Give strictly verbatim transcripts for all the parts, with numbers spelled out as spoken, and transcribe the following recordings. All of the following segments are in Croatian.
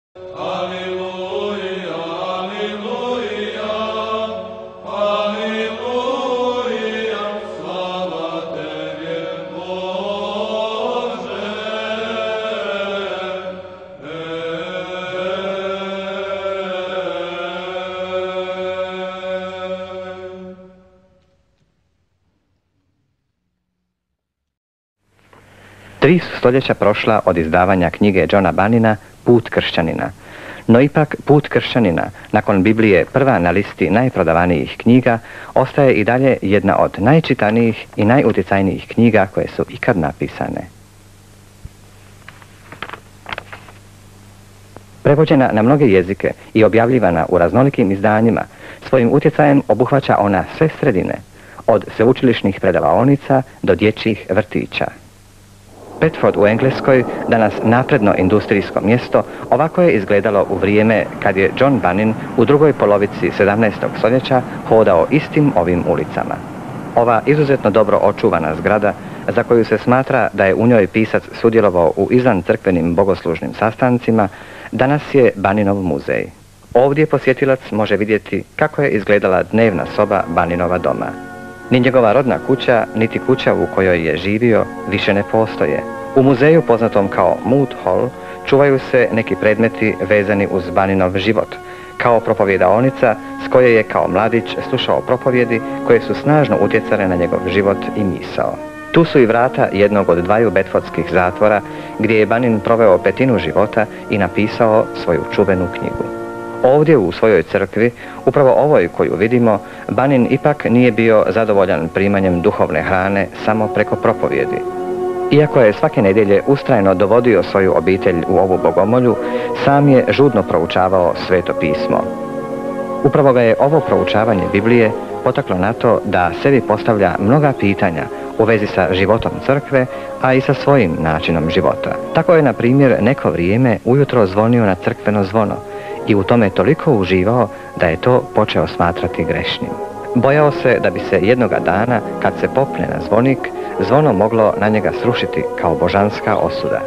Tri su stoljeća prošla od izdavanja knjige Johna Bunnina Put kršćanina. No ipak Put kršćanina, nakon Biblije prva na listi najprodavanijih knjiga, ostaje i dalje jedna od najčitanijih i najutjecajnijih knjiga koje su ikad napisane. Prevođena na mnoge jezike i objavljivana u raznolikim izdanjima, svojim utjecajem obuhvaća ona sve sredine, od sveučilišnih predavaonica do dječjih vrtića. Bedford u Engleskoj, danas napredno industrijsko mjesto, ovako je izgledalo u vrijeme kad je John Bunnin u drugoj polovici sedamnaestog stoljeća hodao istim ovim ulicama. Ova izuzetno dobro očuvana zgrada, za koju se smatra da je u njoj pisac sudjelovao u izvancrkvenim bogoslužnim sastancima, danas je Bunninov muzej. Ovdje posjetilac može vidjeti kako je izgledala dnevna soba Bunninova doma. Ni njegova rodna kuća, niti kuća u kojoj je živio, više ne postoje. U muzeju poznatom kao Moot Hall čuvaju se neki predmeti vezani uz Bunninov život, kao propovjedaonica s koje je kao mladić slušao propovjedi koje su snažno utjecale na njegov život i misao. Tu su i vrata jednog od dvaju bedfordskih zatvora gdje je Bunnin proveo petinu života i napisao svoju čuvenu knjigu. Ovdje u svojoj crkvi, upravo ovoj koju vidimo, Bunnin ipak nije bio zadovoljan primanjem duhovne hrane samo preko propovjedi. Iako je svake nedjelje ustrajno dovodio svoju obitelj u ovu bogomolju, sam je žudno proučavao Sveto pismo. Upravo ga je ovo proučavanje Biblije potaklo na to da sebi postavlja mnoga pitanja u vezi sa životom crkve, a i sa svojim načinom života. Tako je, na primjer, neko vrijeme ujutro zvonio na crkveno zvono i u tome toliko uživao da je to počeo smatrati grešnim. Bojao se da bi se jednoga dana, kad se popne na zvonik, zvono moglo na njega srušiti kao božanska osuda.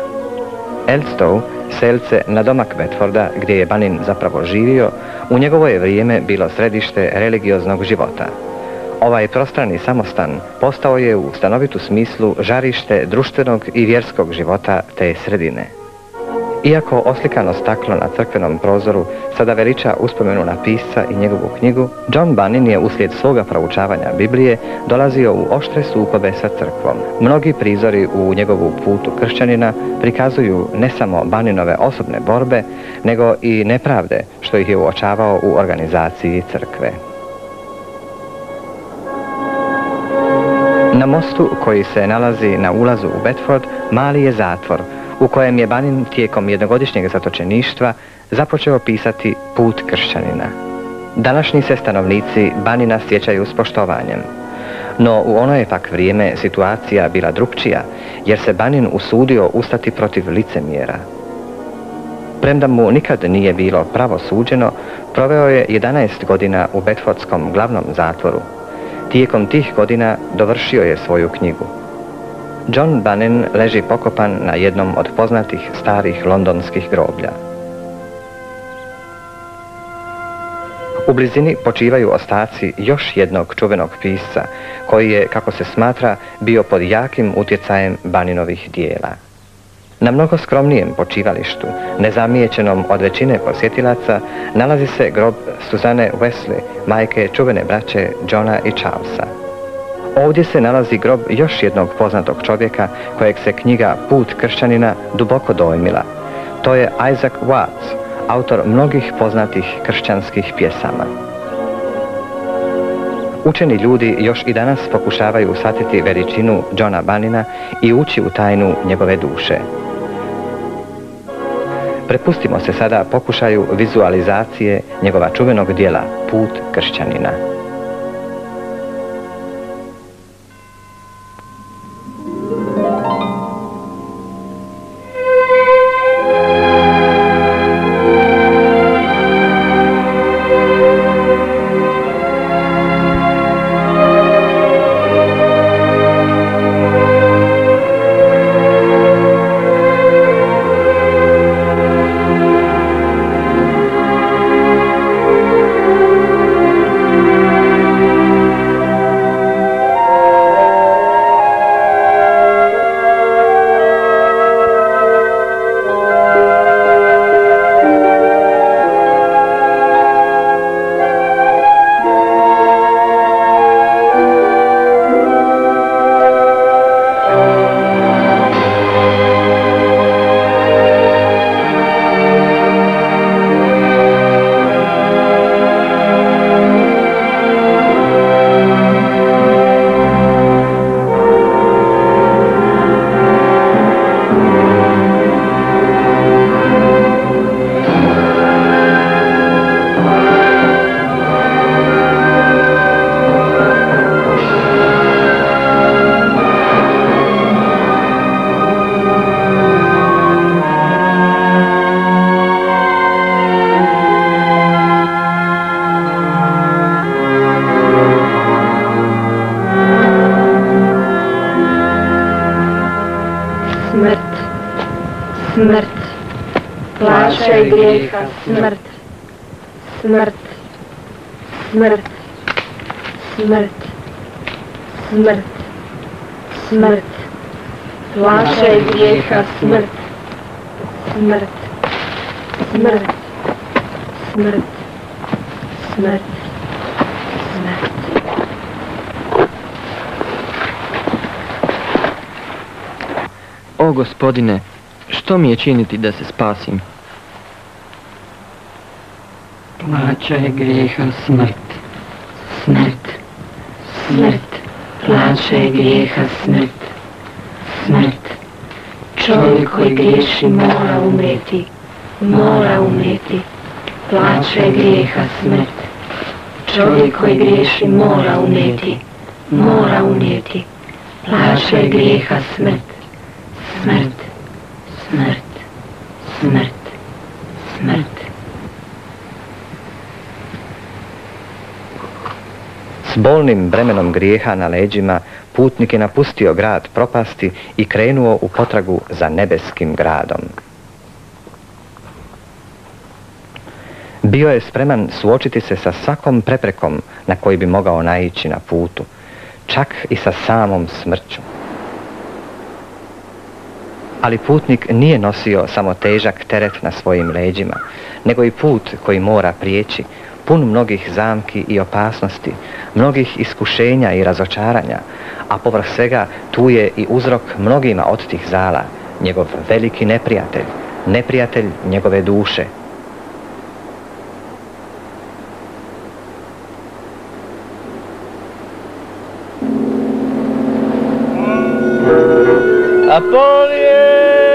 Elstow, selce nadomak Bedforda, gdje je Bunnin zapravo živio, u njegovo je vrijeme bilo središte religioznog života. Ovaj prostrani samostan postao je u stanovitu smislu žarište društvenog i vjerskog života te sredine. Iako oslikano staklo na crkvenom prozoru sada veliča uspomenu na pisca i njegovu knjigu, John Bunnin je uslijed svoga proučavanja Biblije dolazio u oštre sukobe sa crkvom. Mnogi prizori u njegovu Putu kršćanina prikazuju ne samo Bunninove osobne borbe, nego i nepravde što ih je uočavao u organizaciji crkve. Na mostu koji se nalazi na ulazu u Bedford mali je zatvor u kojem je Bunnin tijekom jednogodišnjeg zatočeništva započeo pisati Put kršćanina. Današnji se stanovnici Bunnina sjećaju s poštovanjem, no u ono je pak vrijeme situacija bila drukčija, jer se Bunnin usudio ustati protiv licemjera. Premda mu nikad nije bilo pravo suđeno, proveo je jedanaest godina u Bedfordskom glavnom zatvoru. Tijekom tih godina dovršio je svoju knjigu. John Bunnin leži pokopan na jednom od poznatih starih londonskih groblja. U blizini počivaju ostaci još jednog čuvenog pisca, koji je, kako se smatra, bio pod jakim utjecajem Bunninovih dijela. Na mnogo skromnijem počivalištu, nezamijećenom od većine posjetilaca, nalazi se grob Suzanne Wesley, majke čuvene braće Johna i Charlesa. Ovdje se nalazi grob još jednog poznatog čovjeka kojeg se knjiga Put kršćanina duboko dojmila. To je Isaac Watts, autor mnogih poznatih kršćanskih pjesama. Učeni ljudi još i danas pokušavaju shvatiti veličinu Johna Bunnina i ući u tajnu njegove duše. Prepustimo se sada pokušaju vizualizacije njegova čuvenog djela Put kršćanina. plaće grijeha, smrt, smrt, smrt, smrt, smrt, smrt, plaće grijeha, smrt, smrt, smrt, smrt, smrt, smrt. O Gospodine, što mi je činiti da se spasim? Plaća je grijeha smrt, smrt, smrt, plaća je grijeha smrt, smrt. Čovjek koji griješi mora umrijeti, mora umrijeti, plaća je grijeha smrt. Čovjek koji griješi mora umrijeti, mora umrijeti, plaća je grijeha smrt. Smrt, smrt, smrt, smrt. S bolnim bremenom grijeha na leđima, putnik je napustio grad propasti i krenuo u potragu za nebeskim gradom. Bio je spreman suočiti se sa svakom preprekom na koji bi mogao naići na putu, čak i sa samom smrću. Ali putnik nije nosio samo težak teret na svojim leđima, nego i put koji mora prijeći, pun mnogih zamki i opasnosti, mnogih iskušenja i razočaranja, a povrh svega tu je i uzrok mnogima od tih zala, njegov veliki neprijatelj, neprijatelj njegove duše. Apolije!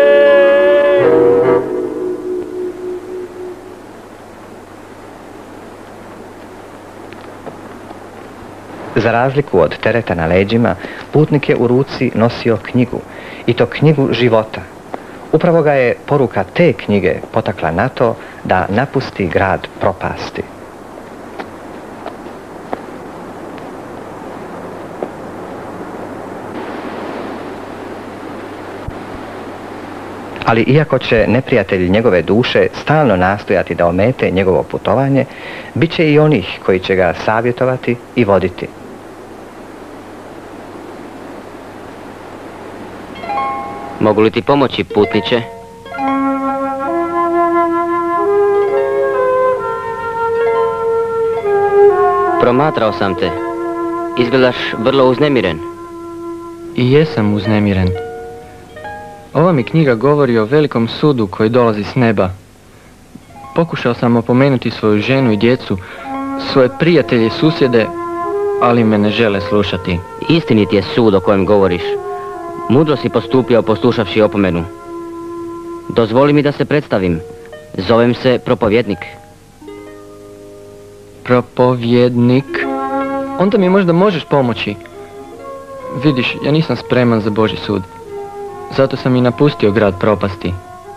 Za razliku od tereta na leđima, putnik je u ruci nosio knjigu, i to knjigu života. Upravo ga je poruka te knjige potakla na to da napusti grad propasti. Ali iako će neprijatelj njegove duše stalno nastojati da omete njegovo putovanje, bit će i onih koji će ga savjetovati i voditi. Mogu li ti pomoći, putniče? Promatrao sam te. Izgledaš vrlo uznemiren. I jesam uznemiren. Ova mi knjiga govori o velikom sudu koji dolazi s neba. Pokušao sam opomenuti svoju ženu i djecu, svoje prijatelje i susjede, ali me ne žele slušati. Istinit je sud o kojem govoriš. Mudro si postupio poslušavši opomenu. Dozvoli mi da se predstavim. Zovem se Propovjednik. Propovjednik? Onda mi možda možeš pomoći. Vidiš, ja nisam spreman za Božji sud. Zato sam i napustio grad propasti.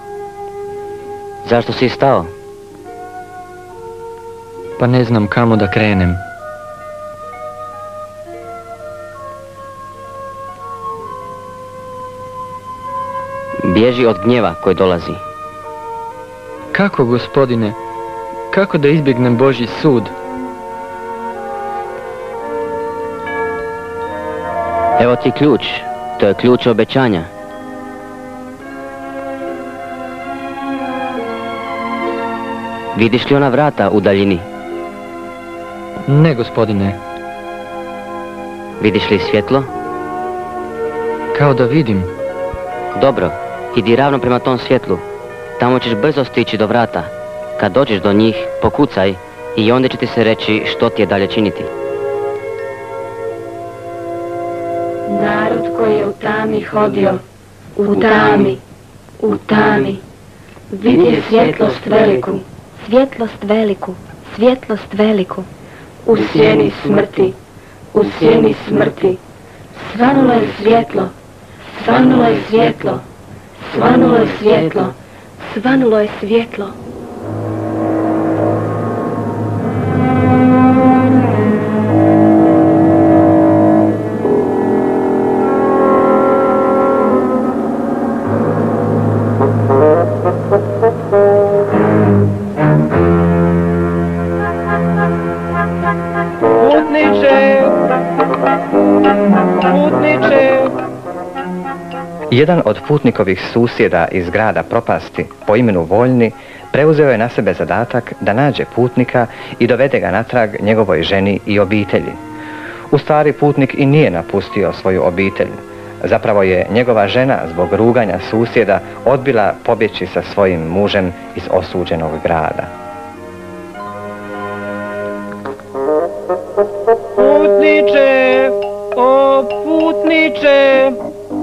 Zašto si stao? Pa ne znam kamo da krenem. Bježi od gnjeva koji dolazi. Kako, Gospodine? Kako da izbjegnem Božji sud? Evo ti ključ. To je ključ obećanja. Vidiš li ona vrata u daljini? Ne, Gospodine. Vidiš li svjetlo? Kao da vidim. Dobro, idi ravno prema tom svjetlu. Tamo ćeš brzo stići do vrata. Kad dođeš do njih, pokucaj i onda će ti se reći što ti je dalje činiti. Narod koji je u tami hodio, u tami, u tami, vidi svjetlost veliku, Svjetlost veliku, svjetlost veliku. u sjeni smrti, u sjeni smrti. Svanulo je svjetlo, svanulo je svjetlo, svanulo je svjetlo, Svanulo je svjetlo. Jedan od putnikovih susjeda iz grada propasti po imenu Voljni preuzeo je na sebe zadatak da nađe putnika i dovede ga natrag njegovoj ženi i obitelji. U stvari putnik i nije napustio svoju obitelj. Zapravo je njegova žena zbog ruganja susjeda odbila pobjeći sa svojim mužem iz osuđenog grada. Putniče, o putniče!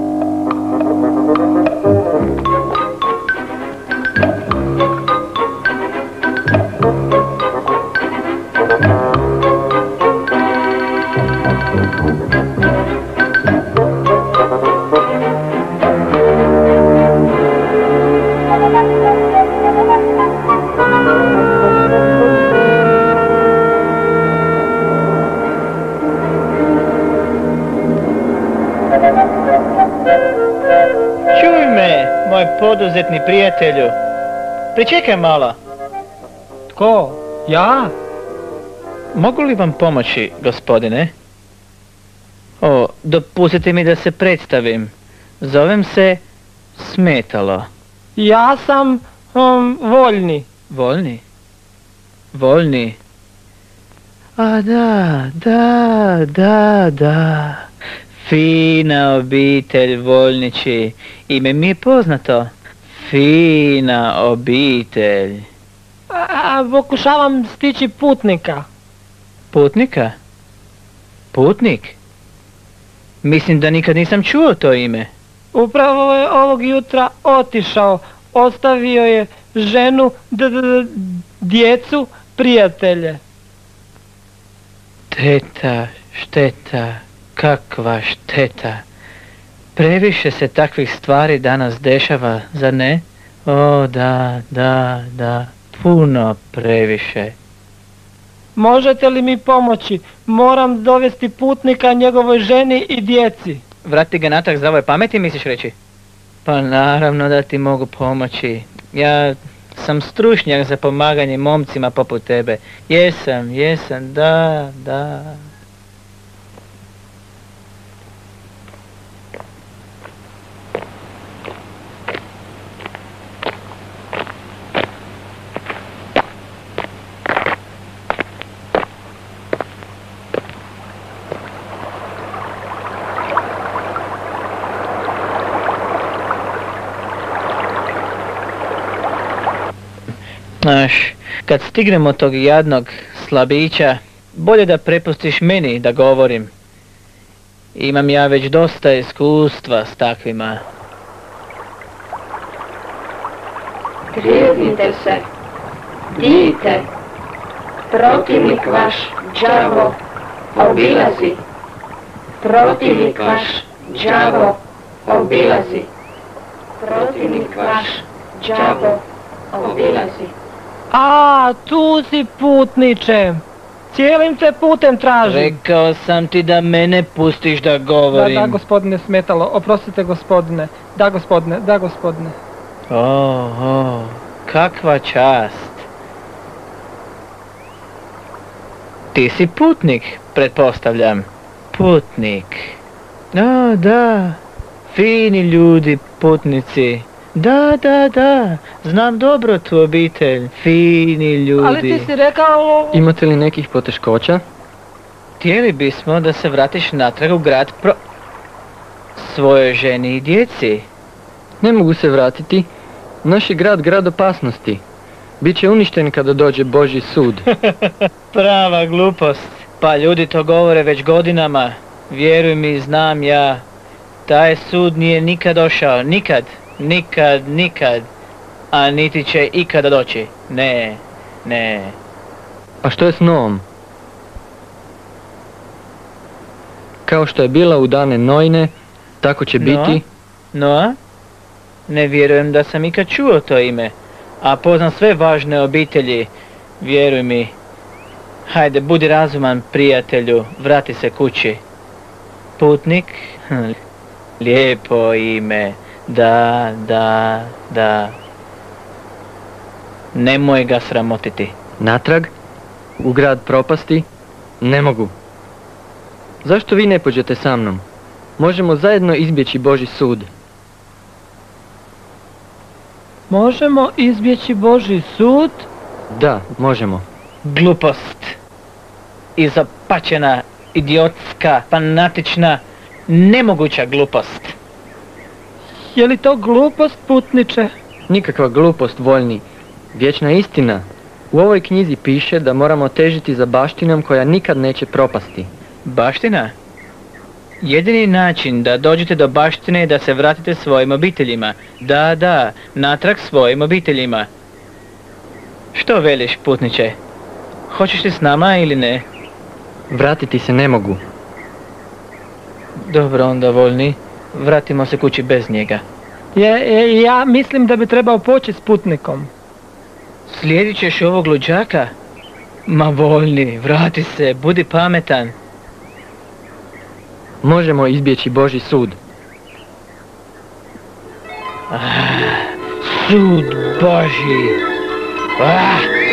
Čuj me, moj poduzetni prijatelju. Pričekaj malo. Tko? Ja? Mogu li vam pomoći, gospodine? O, dopustite mi da se predstavim. Zovem se Smetalo. Ja sam um, Voljni. Voljni? Voljni? A da, da, da, da. Fina obitelj, Voljnići. Ime mi je poznato. Fina obitelj. A, a, pokušavam stići putnika. Putnika? Putnik? Mislim da nikad nisam čuo to ime. Upravo je ovog jutra otišao. Ostavio je ženu, d d d djecu, prijatelje. Šteta, šteta, kakva šteta. Previše se takvih stvari danas dešava, zar ne? O, da, da, da, puno previše. Možete li mi pomoći? Moram dovesti putnika njegovoj ženi i djeci. Vrati ga natrag zdravoj pameti, misliš reći? Pa naravno da ti mogu pomoći. Ja sam stručnjak za pomaganje momcima poput tebe. Jesam, jesam, da, da. Znaš, kad stignemo tog jadnog slabića, bolje da prepustiš meni da govorim. Imam ja već dosta iskustva s takvima. Trijeznite se, dite, protivnik vaš, đavo, obilazi. Protivnik vaš, đavo, obilazi. Protivnik vaš, đavo, obilazi. A, tu si putniče. Cijelim te putem tražim. Rekao sam ti da mene pustiš da govorim. Da, da, gospodine Smetalo, oprostite gospodine. Da, gospodine, da, gospodine. O, o, kakva čast. Ti si putnik, pretpostavljam. Putnik. A, da, fini ljudi, putnici. Da, da, da, znam dobro tu obitelj, fini ljudi. Ali ti si rekao... Imate li nekih poteškoća? Htjeli bismo da se vratiš natrag u grad pro... svojoj ženi i djeci. Ne mogu se vratiti. Naš je grad grad opasnosti. Biće uništen kada dođe Božji sud. Prava glupost. Pa ljudi to govore već godinama. Vjeruj mi, znam ja. Taj sud nije nikad došao, nikad. Nikad, nikad. A niti će ikada doći. Ne, ne. A što je s Noom? Kao što je bila u dane Nojine, tako će biti... Noa? Ne vjerujem da sam ikad čuo to ime. A poznam sve važne obitelji. Vjeruj mi. Hajde, budi razuman, prijatelju. Vrati se kući. Putnik? Lijepo ime. Da, da, da. Nemoj ga sramotiti. Natrag? U grad propasti? Ne mogu. Zašto vi ne pođete sa mnom? Možemo zajedno izbjeći Božji sud. Možemo izbjeći Božji sud? Da, možemo. Glupost. Izopačena, idiotska, fanatična, nemoguća glupost. Je li to glupost, putniče? Nikakva glupost, voljni. Vječna istina. U ovoj knjizi piše da moramo težiti za baštinom koja nikad neće propasti. Baština? Jedini način da dođete do baštine je da se vratite svojim obiteljima. Da, da, natrag svojim obiteljima. Što veliš, putniče? Hoćeš li s nama ili ne? Vratiti se ne mogu. Dobro onda, voljni. Vratimo se kući bez njega. Je, je, ja mislim da bi trebao poći s putnikom. Slijedit ćeš ovog luđaka? Ma voljni, vrati se, budi pametan. Možemo izbjeći Božji sud. Ah, sud Božji. Ah!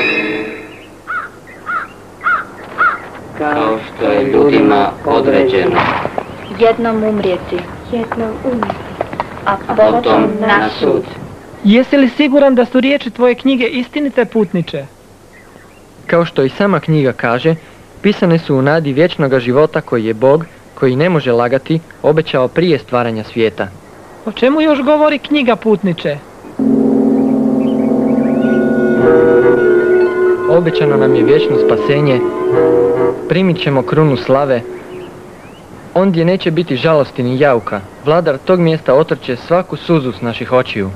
Kao što je ljudima određeno. Jednom umrijeti. Jednom umrijeti. A potom na sud. Jesi li siguran da su riječi tvoje knjige istinite, putniče? Kao što i sama knjiga kaže, pisane su u nadi vječnoga života koji je Bog, koji ne može lagati, obećao prije stvaranja svijeta. O čemu još govori knjiga, putniče? Obećano nam je vječno spasenje, primit ćemo krunu slave, ondje neće biti žalosti ni jauka, vladar tog mjesta otrće svaku suzu s naših očiju.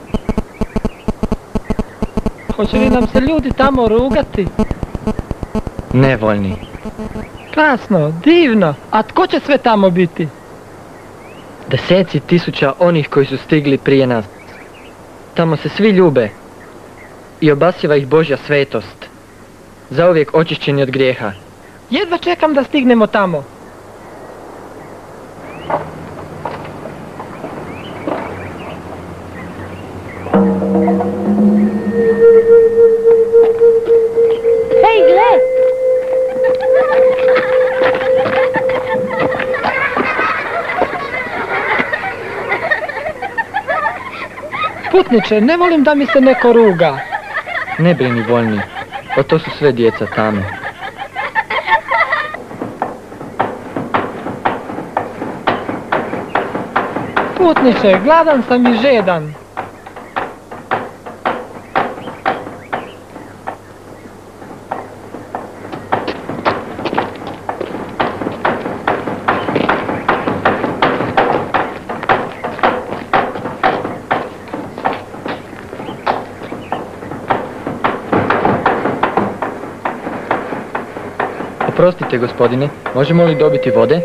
Hoće li nam se ljudi tamo rugati? Nevoljni. Krasno, divno. A tko će sve tamo biti? Deseci tisuća onih koji su stigli prije nas. Tamo se svi ljube i obasjeva ih Božja svetost, zauvijek očišćeni od grijeha. Jedva čekam da stignemo tamo. Hej, gle! Putniče, ne volim da mi se neko ruga. Ne brini, voljni, o to su sve djeca tamo. Putniče, gladan sam i žedan. Oprostite, gospodine, možemo li dobiti vode?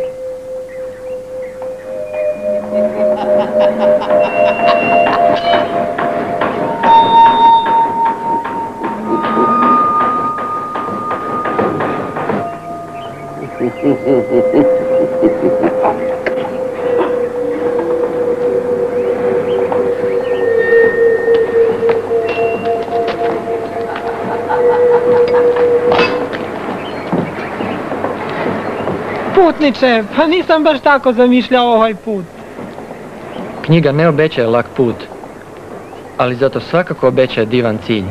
Putniče, pa nisam baš tako zamišljao ovaj put. Knjiga ne obećaje lak put, ali zato svakako obećaje divan cilj.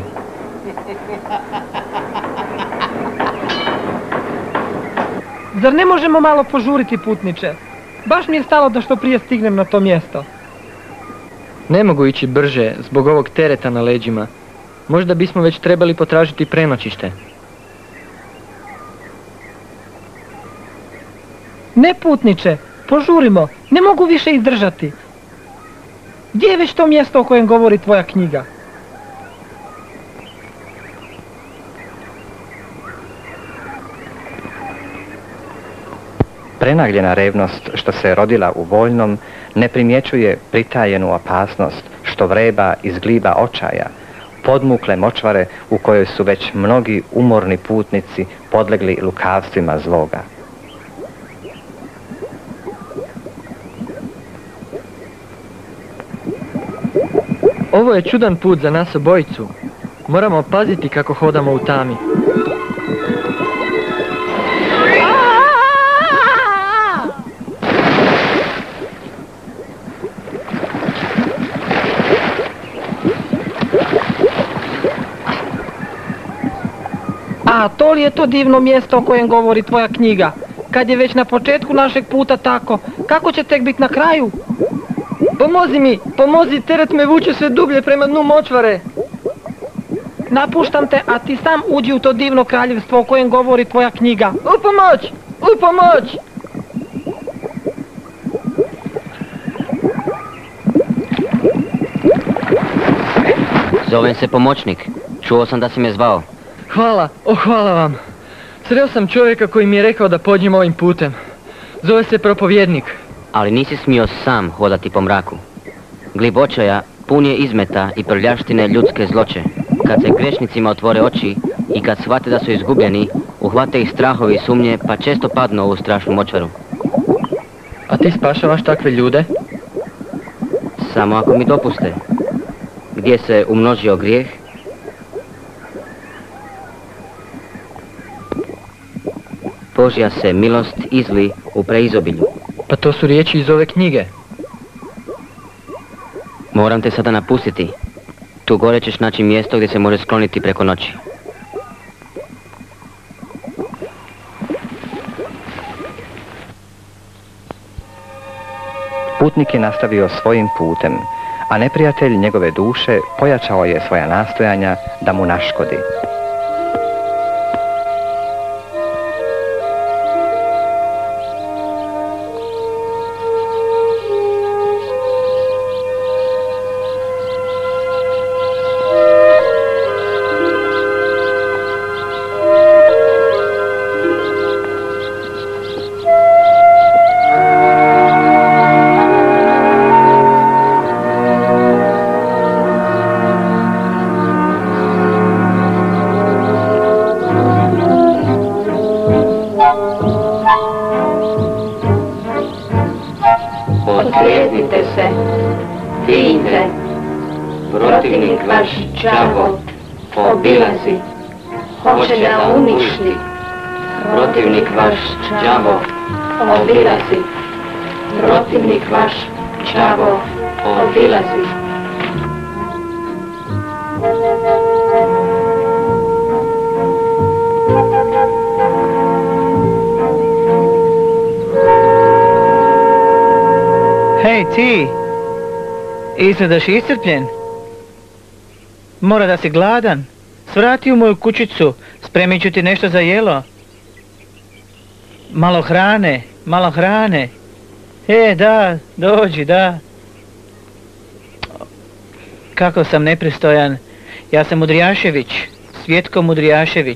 Zar ne možemo malo požuriti, putniče? Baš mi je stalo da što prije stignem na to mjesto. Ne mogu ići brže zbog ovog tereta na leđima. Možda bismo već trebali potražiti prenoćište. Ne, putniče, požurimo, ne mogu više izdržati. Gdje je već to mjesto o kojem govori tvoja knjiga? Prenagljena revnost što se rodila u voljnom ne primjećuje pritajenu opasnost što vreba iz gliba očaja, podmukle močvare u kojoj su već mnogi umorni putnici podlegli lukavstvima zloga. Ovo je čudan put za nas obojicu. Moramo paziti kako hodamo u tami. A to li je to divno mjesto o kojem govori tvoja knjiga? Kad je već na početku našeg puta tako, kako će tek biti na kraju? Pomozi mi, pomozi, teret me vuče sve dublje prema dnu močvare. Napuštam te, a ti sam uđi u to divno kraljevstvo o kojem govori tvoja knjiga. U pomoć, u pomoć! Zovem se pomoćnik. Čuo sam da si me zvao. Hvala, o hvala vam. Sreo sam čovjeka koji mi je rekao da pođem ovim putem. Zove se propovjednik. Ali nisi smio sam hodati po mraku. Glib očaja pun je izmeta i prljaštine ljudske zloće. Kad se grešnicima otvore oči i kad shvate da su izgubljeni, uhvate ih strahovi i sumnje pa često padnu u ovu strašnu močvaru. A ti spašavaš takve ljude? Samo ako mi dopuste. Gdje se umnožio grijeh, Božja se milost izli u preizobilju. Pa to su riječi iz ove knjige. Moram te sada napustiti. Tu gore ćeš naći mjesto gdje se može skloniti preko noći. Putnik je nastavio svojim putem, a neprijatelj njegove duše pojačao je svoja nastojanja da mu naškodi. Osvijestite se, vidite, protivnik vaš đavo obilazi, hoće da uništi. Protivnik vaš đavo obilazi, protivnik vaš đavo obilazi. Hej, ti! Izgledaš iscrpljen. Mora da si gladan. Svrati u moju kućicu, spremit ću ti nešto za jelo. Malo hrane, malo hrane. E, da, dođi, da. Kako sam nepristojan. Ja sam Mudrijašević, Svjetko Mudrijašević.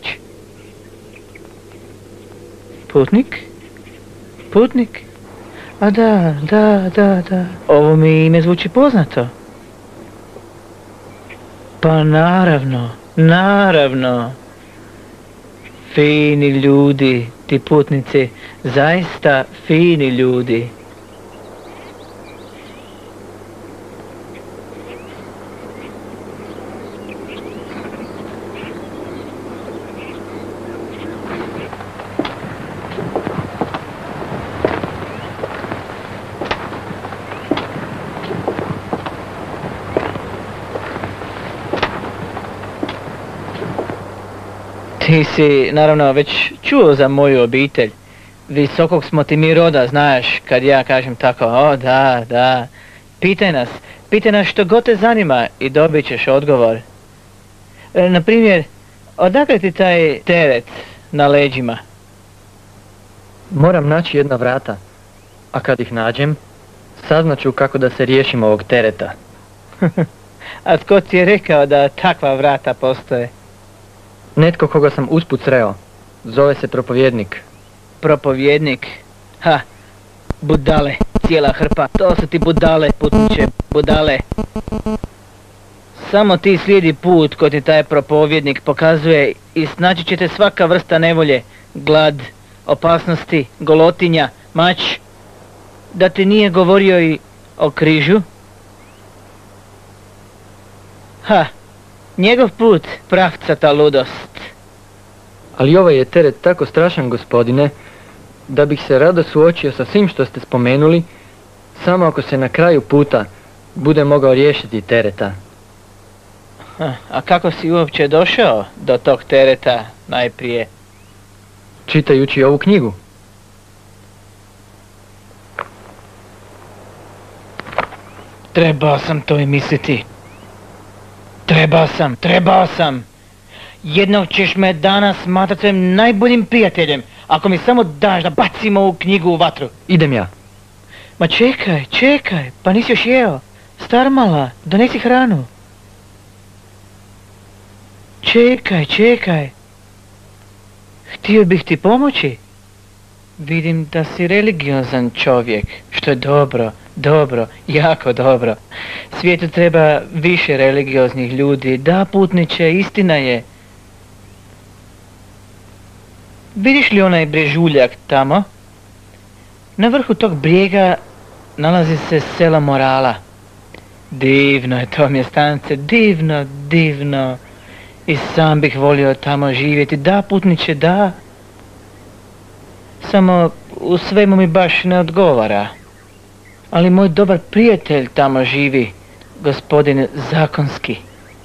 Putnik? Putnik? A da, da, da, da. Ovo mi ime zvuči poznato. Pa naravno, naravno. Fini ljudi, ti putnici, zaista fini ljudi. Ti si, naravno, već čuo za moju obitelj. Visokog smo ti mi roda, znaš, kad ja kažem tako, o da, da. Pitaj nas, pitaj nas što god te zanima i dobit ćeš odgovor. E, na primjer, odakle ti taj teret na leđima? Moram naći jedna vrata, a kad ih nađem, saznaću kako da se riješim ovog tereta. A tko ti je rekao da takva vrata postoje? Netko koga sam usput sreo. Zove se propovjednik. Propovjednik? Ha, budale, cijela hrpa. To su ti budale, putniče, budale. Samo ti slijedi put koji ti taj propovjednik pokazuje i snaći će te svaka vrsta nevolje, glad, opasnosti, golotinja, mač. Da ti nije govorio i o križu? Ha, njegov put, pravcata ludost. Ali ovaj je teret tako strašan, gospodine, da bih se rado suočio sa svim što ste spomenuli, samo ako se na kraju puta bude mogao riješiti tereta. A, a kako si uopće došao do tog tereta? najprije. Čitajući ovu knjigu. Trebao sam to i misliti. Trebao sam, trebao sam. Jednog ćeš me danas smatrati svojim najboljim prijateljem, ako mi samo daš da bacimo ovu knjigu u vatru. Idem ja. Ma čekaj, čekaj, pa nisi još jeo. Star mala, donesi hranu. Čekaj, čekaj. Htio bih ti pomoći. Vidim da si religiozan čovjek, što je dobro, dobro, jako dobro. Svijetu treba više religioznih ljudi. Da, putniče, istina je. Vidiš li onaj brežuljak tamo? Na vrhu tog brijega nalazi se selo Morala. Divno je to mjestance, divno, divno. I sam bih volio tamo živjeti. Da, putniče, da. Samo u svemu mi baš ne odgovara. Ali moj dobar prijatelj tamo živi, gospodin Zakonski.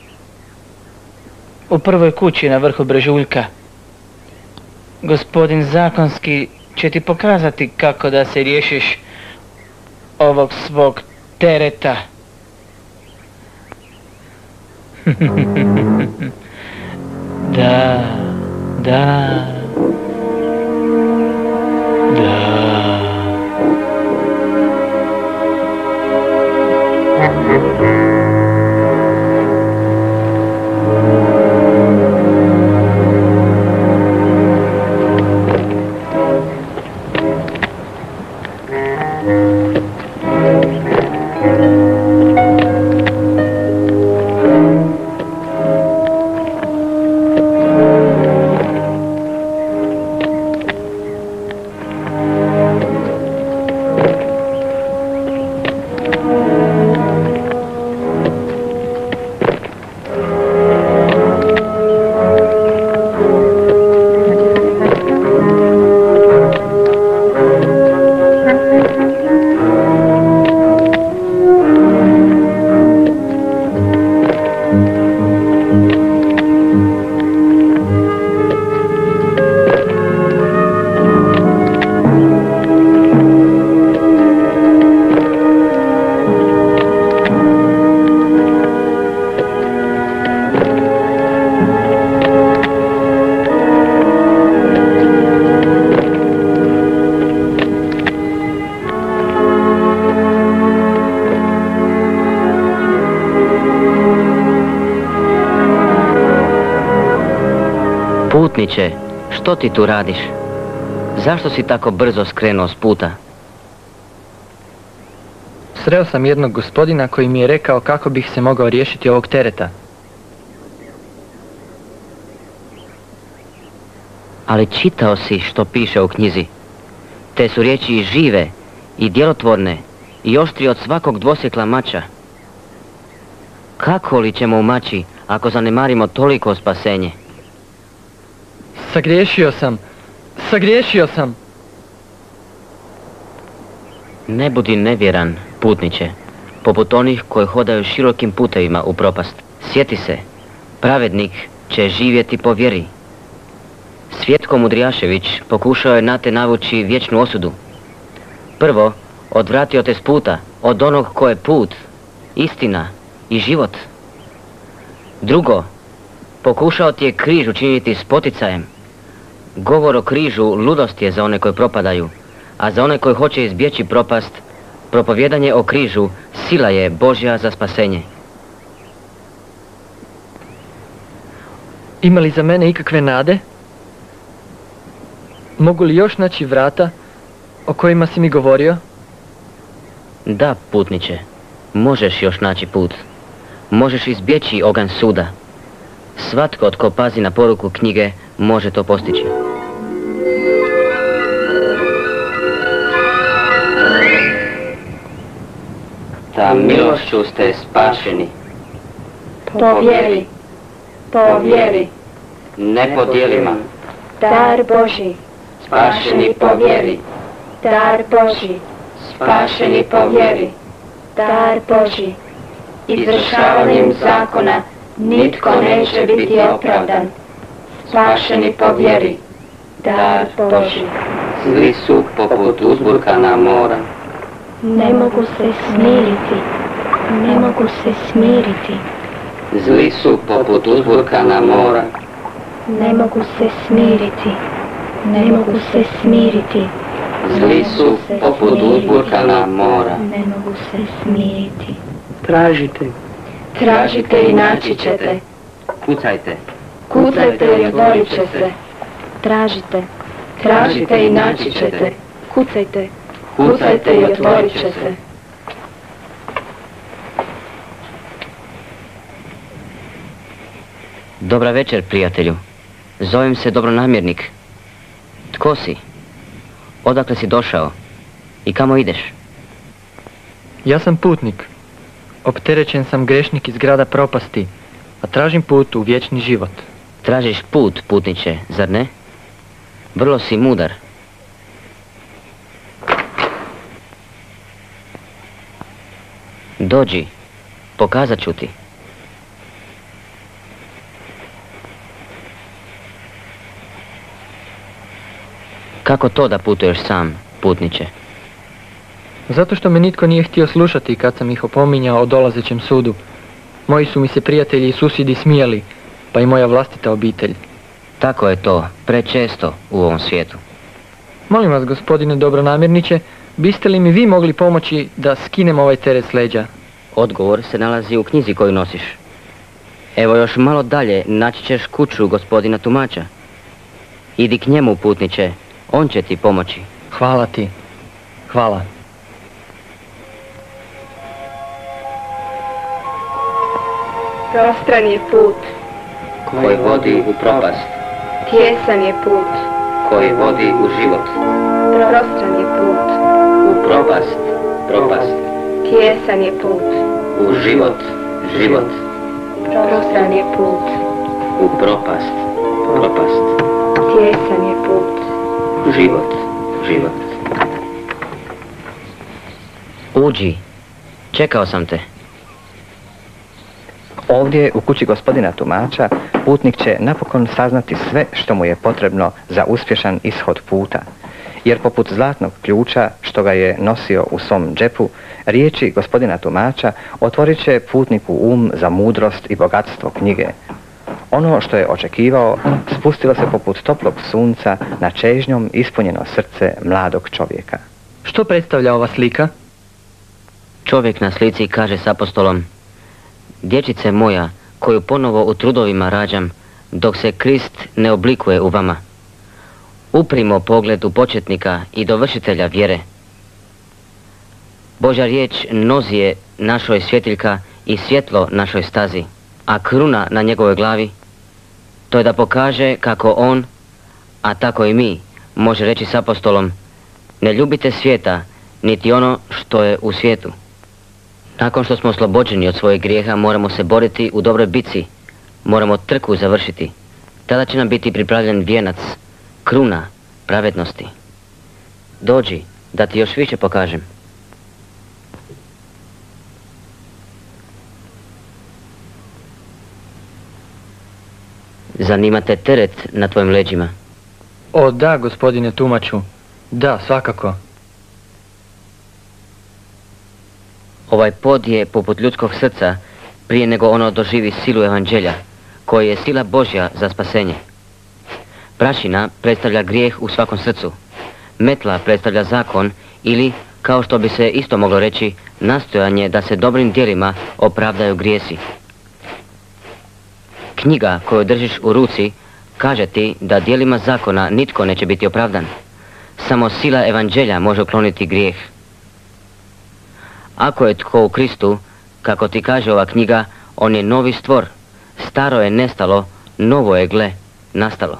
U prvoj kući na vrhu brežuljka. Gospodin Zakonski će ti pokazati kako da se riješiš ovog svog tereta. Da, da, da. Putniče, što ti tu radiš? Zašto si tako brzo skrenuo s puta? Sreo sam jednog gospodina koji mi je rekao kako bih se mogao riješiti ovog tereta. Ali čitao si što piše u knjizi. Te su riječi i žive, i djelotvorne, i oštrije od svakog dvosjekla mača. Kako li ćemo umaći ako zanemarimo toliko spasenje? Sagriješio sam, sagriješio sam. Ne budi nevjeran, putniče, poput onih koji hodaju širokim putevima u propast. Sjeti se, pravednik će živjeti po vjeri. Svjetko Mudrijašević pokušao je na te navući vječnu osudu. Prvo, odvratio te s puta, od onog ko je put, istina i život. Drugo, pokušao ti je križ učiniti spoticajem. Govor o križu ludost je za one koji propadaju, a za one koji hoće izbjeći propast, propovjedanje o križu sila je Božja za spasenje. Ima li za mene ikakve nade? Mogu li još naći vrata o kojima si mi govorio? Da, putniče, možeš još naći put. Možeš izbjeći oganj suda. Svatko tko pazi na poruku knjige može to postići. Ta milošću ste spašeni. Po vjeri, po vjeri, Ne po djelima. dar Božji, Spašeni po vjeri. dar Božji, Spašeni po vjeri. dar Božji. Izvršavanjem zakona nitko neće biti opravdan. spašeni po vjeri, dar Boži. Zli su poput uzburkana mora. Ne mogu se smiriti, ne mogu se smiriti, Zli su poput uzburkana mora. ne mogu se smiriti, ne mogu se smiriti, Zli su poput uzburkana mora. ne mogu se smiriti. Tražite. Tražite i naći ćete, Kucajte. kucajte i otvorit će se. Tražite, Tražite i naći ćete, kucajte, kucajte i otvorit će se. Dobra večer, prijatelju. Zovem se Dobronamjernik. Tko si? Odakle si došao? I kamo ideš? Ja sam putnik. Opterećen sam grešnik iz grada propasti, a tražim put u vječni život. Tražiš put, putniče, zar ne? Vrlo si mudar. Dođi, pokazat ću ti. Kako to da putuješ sam, putniče? Zato što me nitko nije htio slušati kad sam ih opominjao o dolazećem sudu. Moji su mi se prijatelji i susjedi smijali, pa i moja vlastita obitelj. Tako je to, prečesto u ovom svijetu. Molim vas, gospodine dobronamjerniče, biste li mi vi mogli pomoći da skinem ovaj teret s leđa? Odgovor se nalazi u knjizi koju nosiš. Evo još malo dalje naći ćeš kuću gospodina tumača. Idi k njemu, putniče, on će ti pomoći. Hvala ti. Hvala. Prostran je put, Koji vodi u propast, tijesan je put, koji vodi u život. prostran je put, U propast, propast, tijesan je put, u život, život. prostran je put, U propast, propast, tijesan je put. život, život. Uđi, čekao sam te. Ovdje, u kući gospodina tumača, putnik će napokon saznati sve što mu je potrebno za uspješan ishod puta. Jer poput zlatnog ključa, što ga je nosio u svom džepu, riječi gospodina tumača otvorit će putniku um za mudrost i bogatstvo knjige. Ono što je očekivao spustilo se poput toplog sunca na čežnjom ispunjeno srce mladog čovjeka. Što predstavlja ova slika? Čovjek na slici kaže s apostolom: dječice moja, koju ponovo u trudovima rađam, dok se Krist ne oblikuje u vama. Uprimo pogled u početnika i dovršitelja vjere. Božja riječ nozi je našoj svjetiljka i svjetlo našoj stazi, a kruna na njegovoj glavi, to je da pokaže kako on, a tako i mi, može reći s apostolom: ne ljubite svijeta, niti ono što je u svijetu. Nakon što smo oslobođeni od svojeg grijeha, moramo se boriti u dobroj bitci, moramo trku završiti. Tada će nam biti pripravljen vijenac, kruna pravednosti. Dođi, da ti još više pokažem. Zanima te teret na tvojim leđima? O da, gospodine tumaču. Da, svakako. Ovaj pod je poput ljudskog srca prije nego ono doživi silu evanđelja, koji je sila Božja za spasenje. Prašina predstavlja grijeh u svakom srcu. Metla predstavlja zakon ili, kao što bi se isto moglo reći, nastojanje da se dobrim djelima opravdaju grijesi. Knjiga koju držiš u ruci kaže ti da djelima zakona nitko neće biti opravdan. Samo sila evanđelja može ukloniti grijeh. Ako je tko u Kristu, kako ti kaže ova knjiga, on je novi stvor. Staro je nestalo, novo je, gle, nastalo.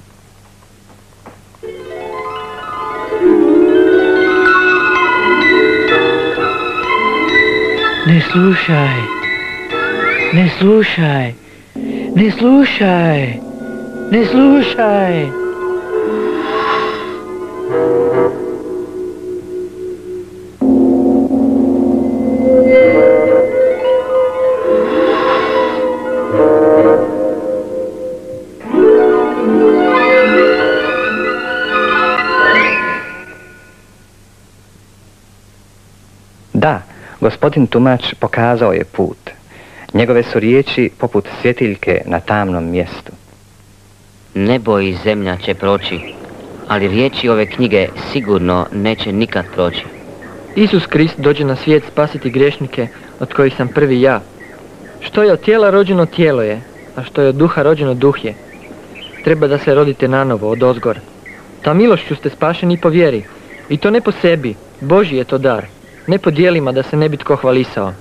Ne slušaj, ne slušaj, ne slušaj, ne slušaj. Gospodin tumač pokazao je put. Njegove su riječi poput svjetiljke na tamnom mjestu. Nebo i zemlja će proći, ali riječi ove knjige sigurno neće nikad proći. Isus Krist dođe na svijet spasiti grešnike, od kojih sam prvi ja. Što je od tijela rođeno, tijelo je, a što je od duha rođeno, duh je. Treba da se rodite nanovo, od ozgor. Ta milošću ste spašeni po vjeri, i to ne po sebi, Božji je to dar, ne po dijelima da se ne bi tko hvalisao.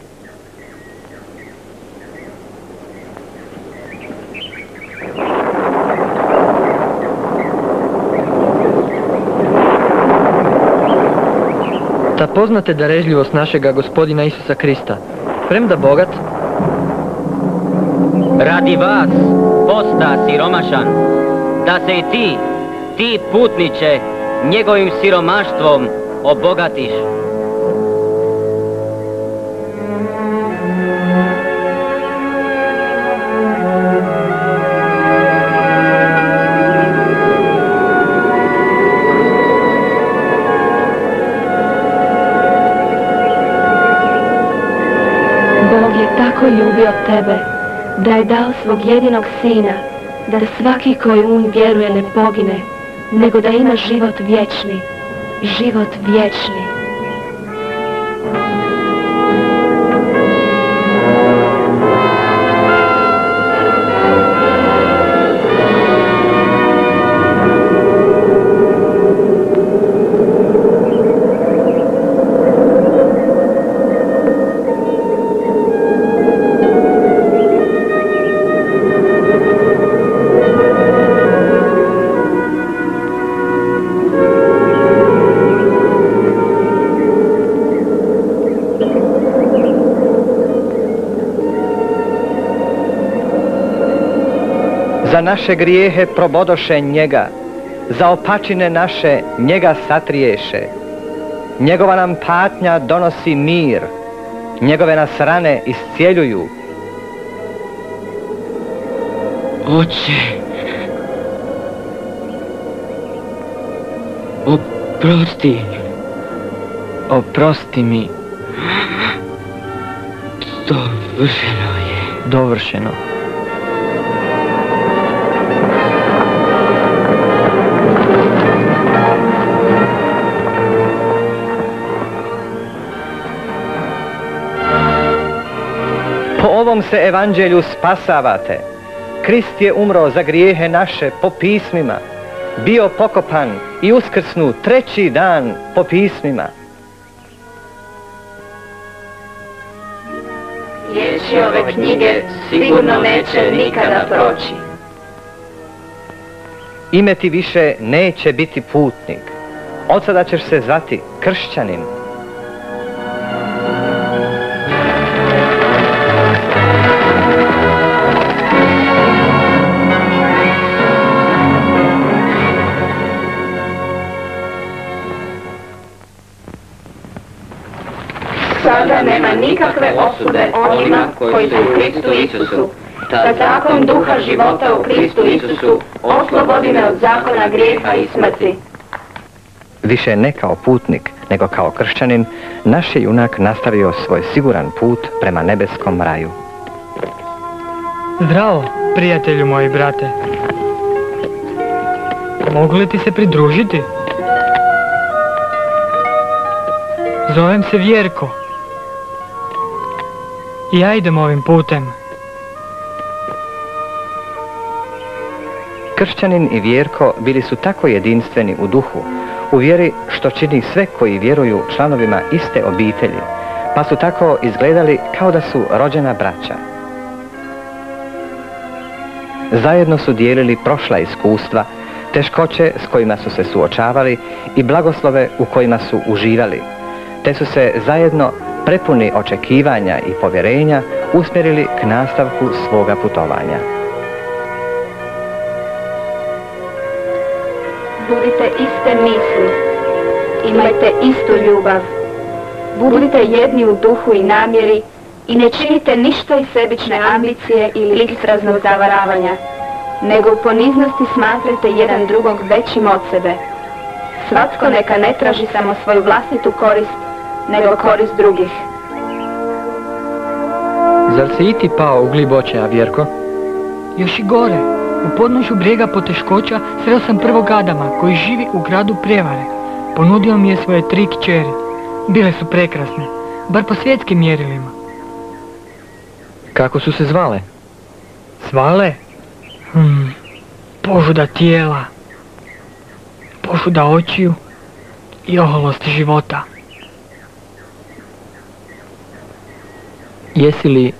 Ta poznate darežljivost našega Gospodina Isusa Krista, premda bogat, Radi vas posta siromašan, da se i ti, ti putniče, njegovim siromaštvom obogatiš. Bog je tako ljubio tebe, da je dao svog jedinog sina, da svaki koji u njega vjeruje ne pogine, nego da ima život vječni, život vječni. Za naše grijehe probodoše njega, za opačine naše njega satriješe. Njegova nam patnja donosi mir, njegove nas rane iscijeljuju. Oče, oprosti, oprosti mi. Dovršeno je. Dovršeno. Po ovom se evanđelju spasavate. Krist je umro za grijehe naše po pismima, bio pokopan i uskrsnu treći dan po pismima. Riječi ove knjige sigurno neće nikada proći. Ime ti više neće biti putnik. Od sada ćeš se zvati kršćanin. Sada nema nikakve osude onima koji su u Kristu Isusu. Da zakon duha života u Kristu Isusu oslobodi me od zakona grijeha i smrti. Više ne kao putnik, nego kao kršćanin, naš je junak nastavio svoj siguran put prema nebeskom raju. Zdravo, prijatelju moji brate. Mogu li ti se pridružiti? Zovem se Vjerko. I ja idem ovim putem. Kršćanin i Vjerko bili su tako jedinstveni u duhu, u vjeri što čini sve koji vjeruju članovima iste obitelji, pa su tako izgledali kao da su rođena braća. Zajedno su dijelili prošla iskustva, teškoće s kojima su se suočavali i blagoslove u kojima su uživali, te su se zajedno prepuni očekivanja i povjerenja usmjerili k nastavku svoga putovanja. Budite iste misli, imajte istu ljubav, budite jedni u duhu i namjeri i ne činite ništa iz sebične ambicije ili ispraznog zavaravanja, nego u poniznosti smatrajte jedan drugog većim od sebe. Svatko neka ne traži samo svoju vlastitu korist, nego korist drugih. Zar si i ti pao u glib očaja, Vjerko? Još i gore, u podnožju brijega poteškoća sreo sam prvog Adama koji živi u gradu Prijevare. Ponudio mi je svoje tri kćeri. Bile su prekrasne, bar po svjetskim mjerilima. Kako su se zvale? Zvale? Hmm, požuda tijela, požuda očiju i oholost života. Jesi li...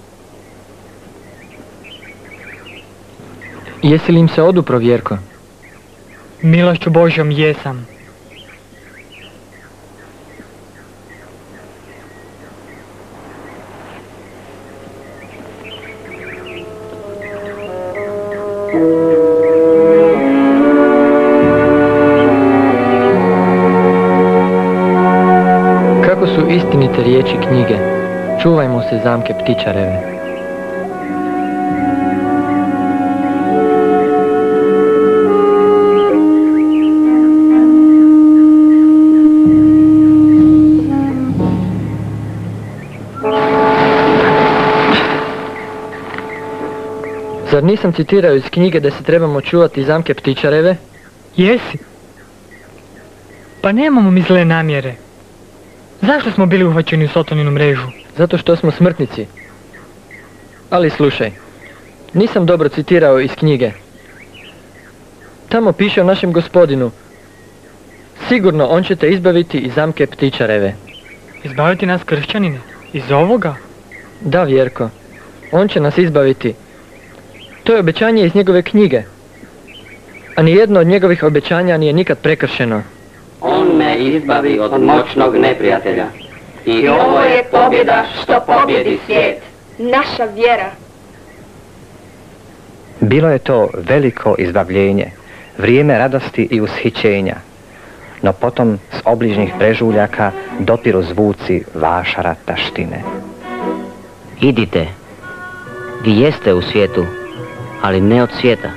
Jesi li im se odupro, Vjerko? Milošću Božjom jesam. Kako su istinite riječi knjige, čuvajmo se zamke ptičareve. Zar nisam citirao iz knjige da se trebamo čuvati zamke ptičareve? Jesi? Pa nemamo mi zle namjere. Zašto smo bili uhvaćeni u Sotoninu mrežu? Zato što smo smrtnici. Ali slušaj, nisam dobro citirao iz knjige. Tamo piše o našem gospodinu. Sigurno on će te izbaviti iz zamke ptičareve. Izbaviti nas kršćanine? Iz ovoga? Da, Vjerko. On će nas izbaviti. To je obećanje iz njegove knjige. A nijedno od njegovih obećanja nije nikad prekršeno. On me izbavi od moćnog neprijatelja. I ovo je pobjeda što pobjedi svijet. Naša vjera. Bilo je to veliko izbavljenje, vrijeme radosti i ushićenja. No potom s obližnjih prežuljaka dopiru zvuci vašara taštine. Idite. Vi jeste u svijetu, ali ne od svijeta.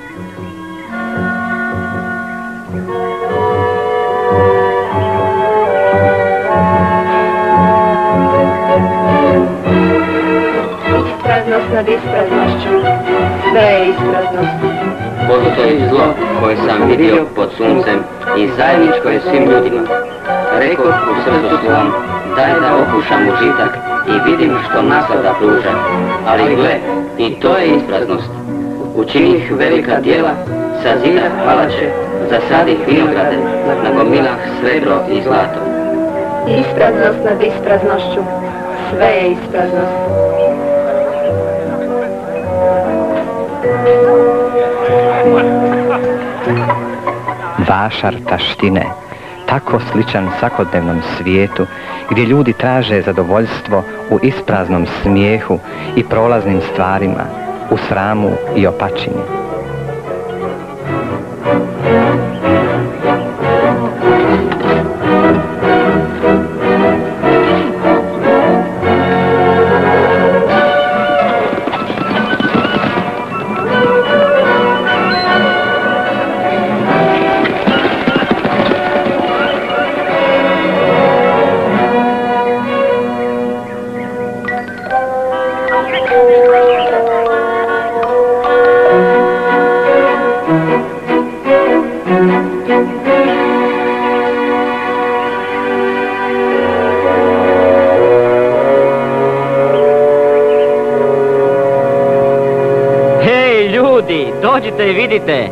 Ispraznost nad ispraznošću. Sve je ispraznost. Postoji zlo koje sam vidio pod suncem i zajedničko je svim ljudima. Rekoh u srcu svom, daj da okušam užitak i vidim što naslada pruža. Ali gle, i to je ispraznost. Učinih velika djela, sazidah palače, zasadih vinograde, nagomilah srebro i zlato. Ispraznost nad ispraznošću. Sve je ispraznost. Vašar taštine, tako sličan svakodnevnom svijetu, gdje ljudi traže zadovoljstvo u ispraznom smijehu i prolaznim stvarima, u sramu i opačini. Dođite i vidite.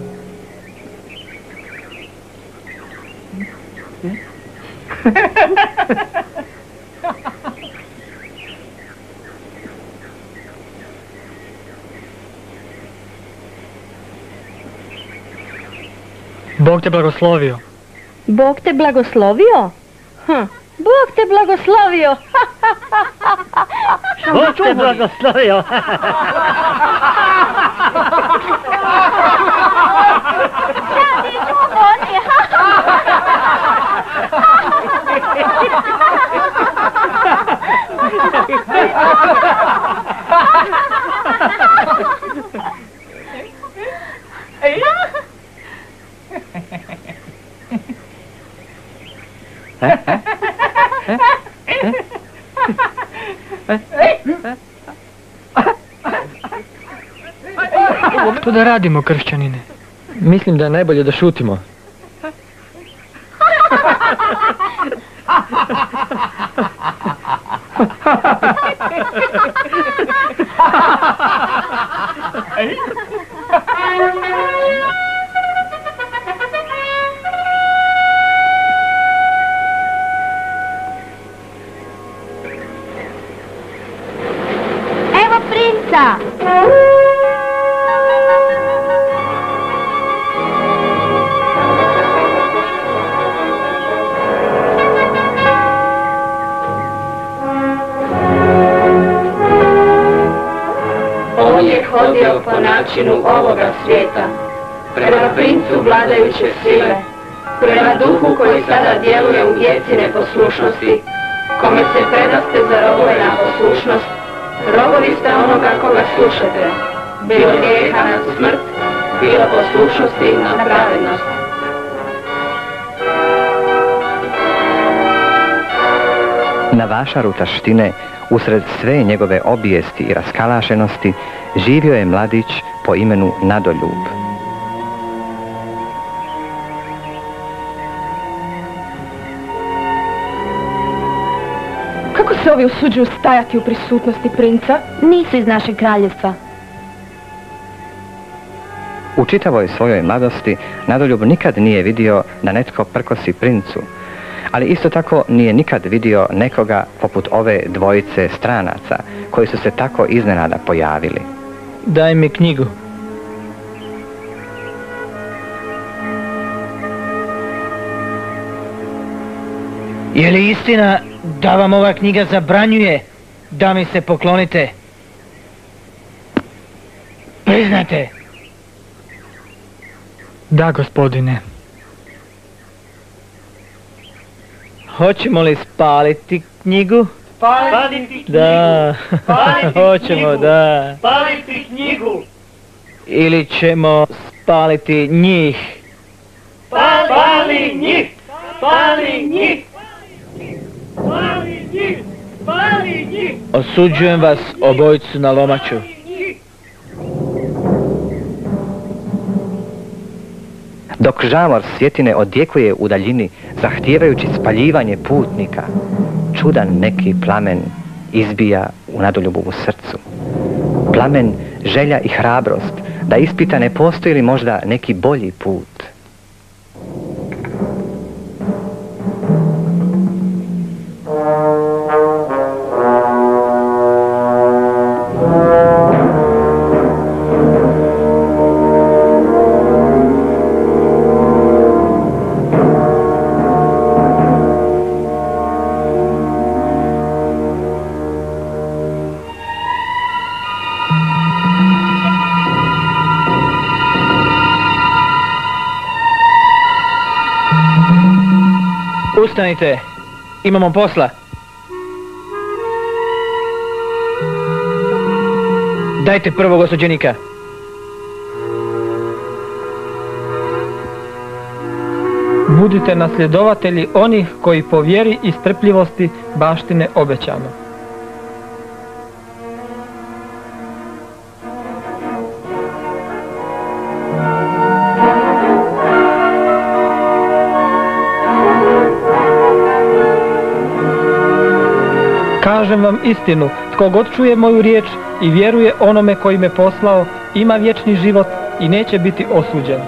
Bog te blagoslovio. Bog te blagoslovio? Hm. Bog te blagoslovio. Bog te blagoslovio. Što da radimo, kršćanine? Mislim da je najbolje da šutimo. Evo princa! On je hodio po načinu ovoga svijeta, prema princu vladajuće sile, prema duhu koji sada djeluje u djeci neposlušnosti, kome se predaste za robove na poslušnost, robovi ste onoga koga slušate, bilo grijeha na smrt, bilo poslušnosti na pravednost. Na vašaru taštine, usred sve njegove obijesti i raskalašenosti, živio je mladić po imenu Nadoljub. Kako se ovi usuđuju stajati u prisutnosti princa? Nisu iz našeg kraljevstva. U čitavoj svojoj mladosti Nadoljub nikad nije vidio da netko prkosi princu, ali isto tako nije nikad vidio nekoga poput ove dvojice stranaca koji su se tako iznenada pojavili. Daj mi knjigu. Je li istina da vam ova knjiga zabranjuje da mi se poklonite? Priznate. Da, gospodine. Hoćemo li spaliti knjigu? Spaliti knjigu! Da, hoćemo, da. Spaliti knjigu! Ili ćemo spaliti njih? Spali njih! Spali njih! Spali njih! Spali njih! Osuđujem vas obojicu na lomaču. Dok žamor svjetine odjekuje u daljini, zahtijevajući spaljivanje putnika, čudan neki plamen izbija u Nadoljubovu srcu. Plamen, želja i hrabrost, da ispita ne postoji li možda neki bolji put. Ustanite, imamo posla. Dajte prvog osuđenika. Budite nasljedovatelji onih koji po vjeri i strpljivosti baštine obećano. Kažem vam istinu, tko god čuje moju riječ i vjeruje onome koji me poslao, ima vječni život i neće biti osuđen.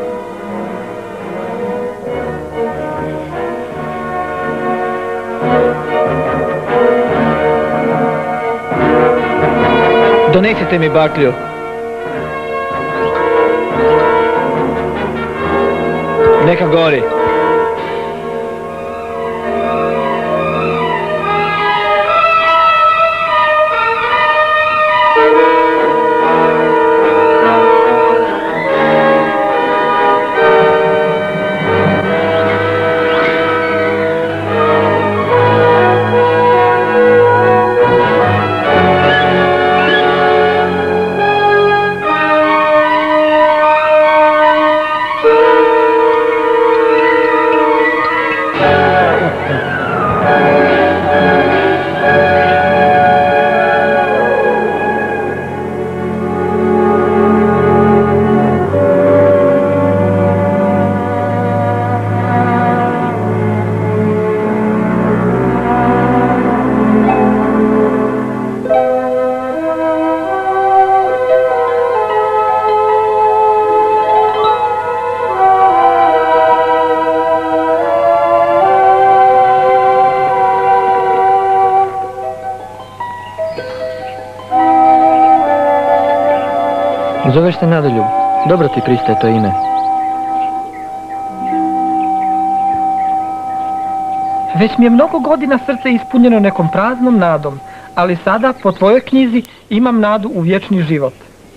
Donesite mi baklju. Neka gori. Zoveš se Nadoljub. Dobro ti pristaje to ime. Već mi je mnogo godina srce ispunjeno nekom praznom nadom, ali sada, po tvojoj knjizi, imam nadu u vječni život.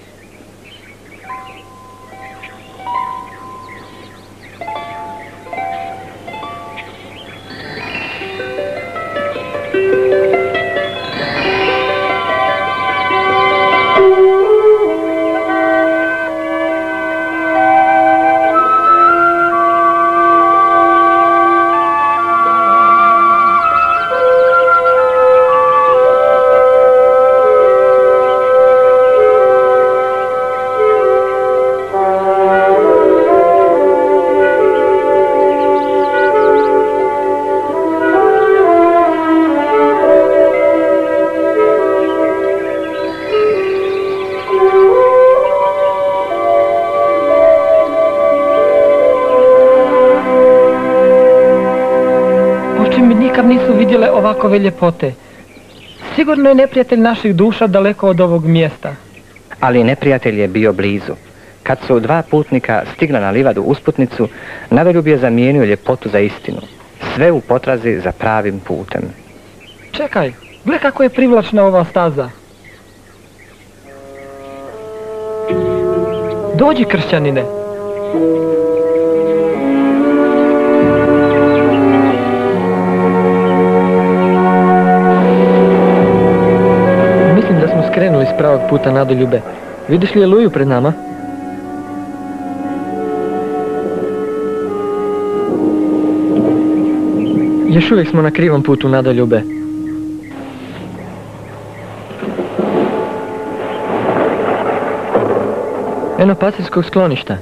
Nisu vidjele ovakove ljepote. Sigurno je neprijatelj naših duša daleko od ovog mjesta. Ali neprijatelj je bio blizu. Kad su dva putnika stigla na livadu usputnicu, Nadoljub je zamijenio ljepotu za istinu. Sve u potrazi za pravim putem. Čekaj, gle kako je privlačna ova staza. Dođi, kršćanine. Krenuli s pravog puta, Nadoljube. Vidiš li je luju pred nama? Još uvijek smo na krivom putu, Nadoljube. Eno pastirskog skloništa.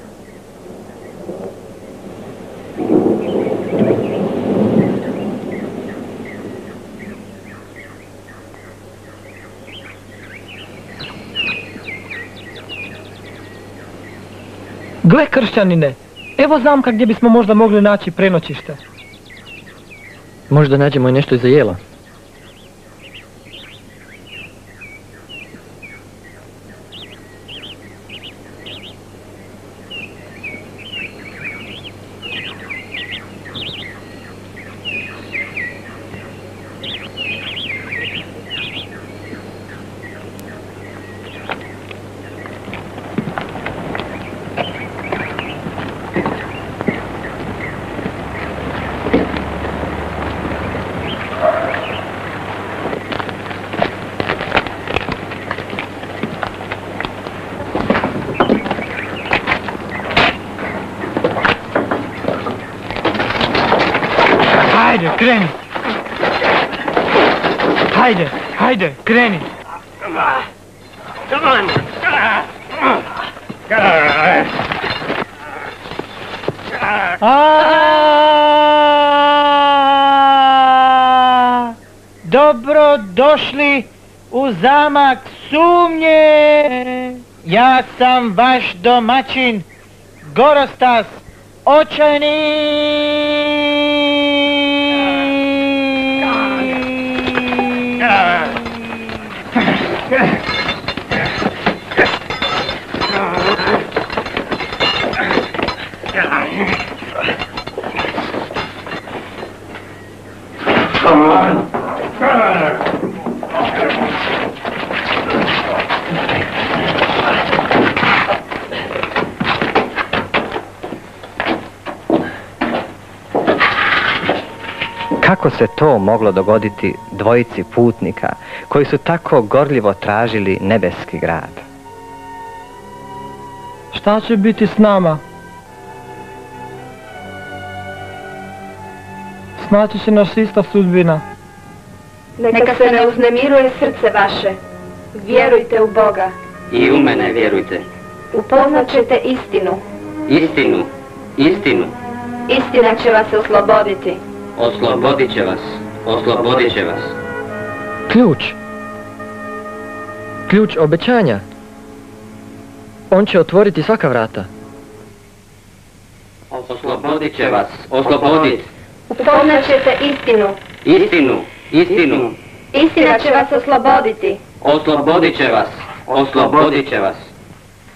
Gle, kršćanine, evo zamka gdje bismo možda mogli naći prenoćište. Možda nađemo i nešto za jelo. Hajde, kreni! Hajde, hajde, kreni! Come on! A, dobro došli u zamak sumnje. Ja sam vaš domaćin, Gorostas, očajni. Kako se to moglo dogoditi dvojici putnika koji su tako gorljivo tražili nebeski grad? Šta će biti s nama? Snaći će nas ista sudbina. Neka se ne uznemiruje srce vaše. Vjerujte u Boga. I u mene vjerujte. Upoznat ćete istinu. Istinu, istinu. Istina će vas osloboditi. Oslobodit će vas, oslobodit će vas. Ključ. Ključ obećanja. On će otvoriti svaka vrata. Oslobodit će vas, oslobodit. Upoznat ćete istinu. Istinu, istinu. Istina će vas osloboditi. Oslobodit će vas, oslobodit će vas.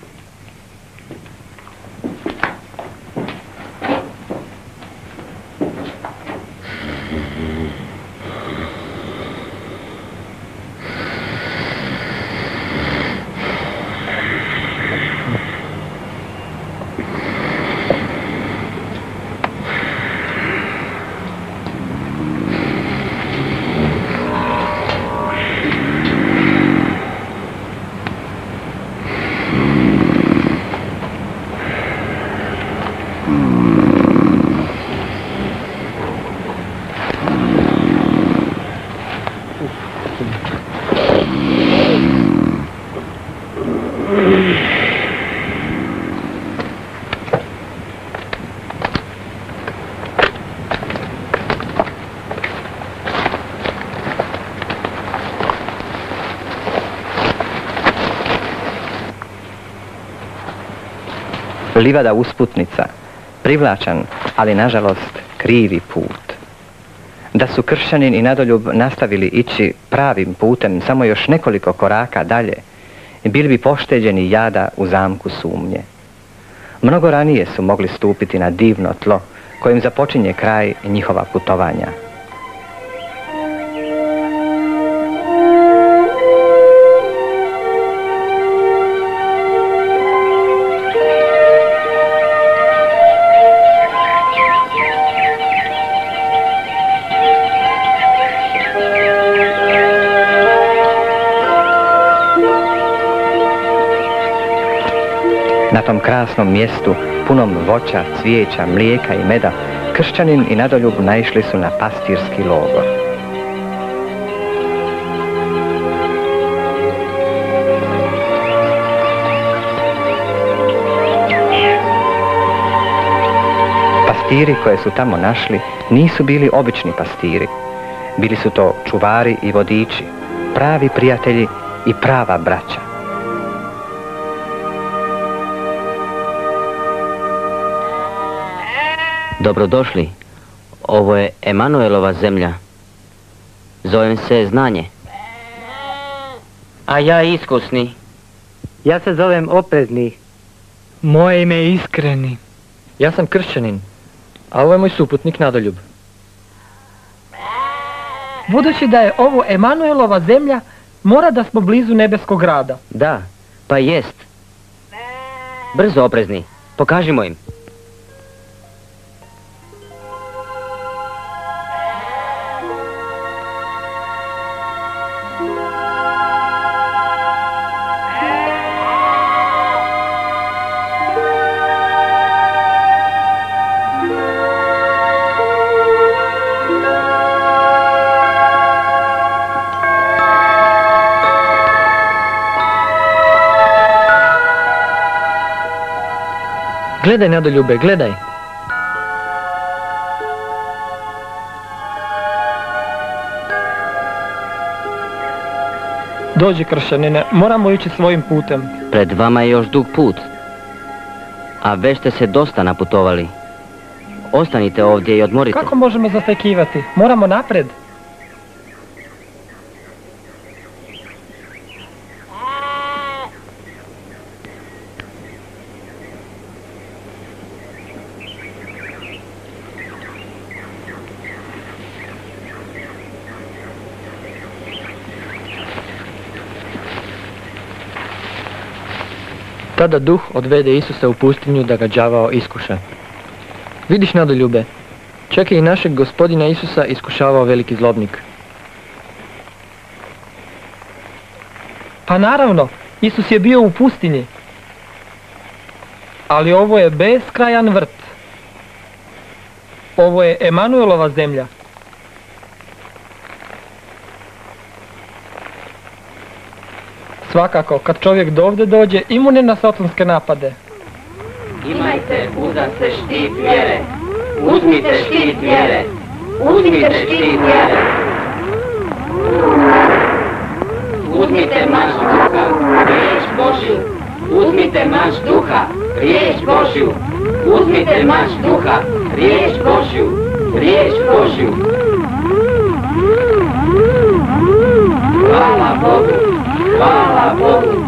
Livada usputnica, privlačan, ali nažalost krivi put. Da su kršćanin i Nadoljub nastavili ići pravim putem samo još nekoliko koraka dalje, bili bi pošteđeni jada u zamku sumnje. Mnogo ranije su mogli stupiti na divno tlo kojim započinje kraj njihova putovanja. Na tom krasnom mjestu, punom voća, cvijeća, mlijeka i meda, kršćanin i Nadoljub naišli su na pastirski logor. Pastiri koje su tamo našli nisu bili obični pastiri. Bili su to čuvari i vodiči, pravi prijatelji i prava braća. Dobrodošli. Ovo je Emanuelova zemlja. Zovem se Znanje. A ja Iskusni. Ja se zovem Oprezni. Moje ime je Iskreni. Ja sam kršćanin, a ovo je moj suputnik Nadoljub. Budući da je ovo Emanuelova zemlja, mora da smo blizu nebeskog grada. Da, pa jest. Brzo, Oprezni. Pokažimo im. Gledaj, Nadoljube, gledaj. Dođi, kršćanine, moramo ići svojim putem. Pred vama je još dug put. A već ste se dosta naputovali. Ostanite ovdje i odmorite. Kako možemo zastajkivati? Moramo napred. Tada duh odvede Isusa u pustinju da ga đavao iskuša. Vidiš, Nadoljube, čak je i našeg gospodina Isusa iskušavao veliki zlobnik. Pa naravno, Isus je bio u pustinji. Ali ovo je beskrajan vrt. Ovo je Emanuelova zemlja. Svakako, kad čovjek dovde dođe, imun je na satanske napade. Imajte uza se štit vjere. Uzmite štit vjere. Uzmite štit vjere. Uzmite mač duha, riječ Božju. Uzmite mač duha, riječ Božju. Uzmite mač duha, riječ Božju. Riječ Božju. Hvala Bogu. Hvala Bogu.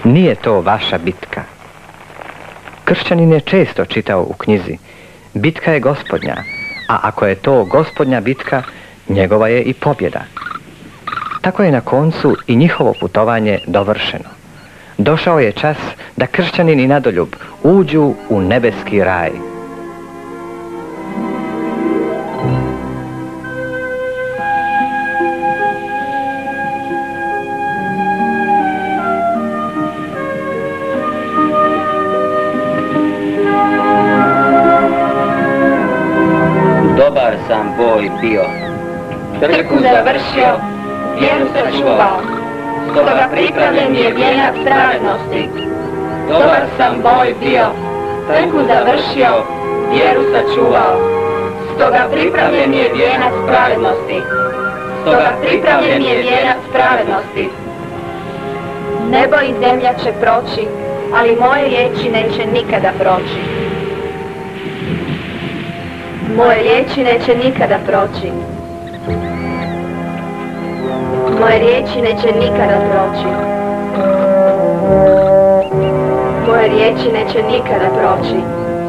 Nije to vaša bitka. Kršćanin je često čitao u knjizi: bitka je Gospodnja, a ako je to Gospodnja bitka, njegova je i pobjeda. Tako je na koncu i njihovo putovanje dovršeno. Došao je čas da kršćanin i nadoljub uđu u nebeski raj. Dobar sam boj bio, Trku završio, vjeru sačuvao, stoga pripravljen je vijenac pravednosti. Dobar sam boj bio, trku završio, vjeru sačuvao, stoga pripravljen je vijenac pravednosti. Stoga pripravljen je vijenac pravednosti. Nebo i zemlja će proći, ali moje riječi neće nikada proći. Moje riječi neće nikada proći. Moje riječi neće nikada proći. Moje riječi neće nikada proći.